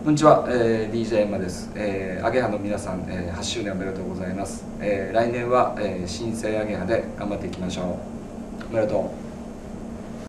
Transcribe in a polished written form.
こんにちは、DJ エンマです。アゲハの皆さん、8周年おめでとうございます。来年は、新生アゲハで頑張っていきましょう。おめでとう。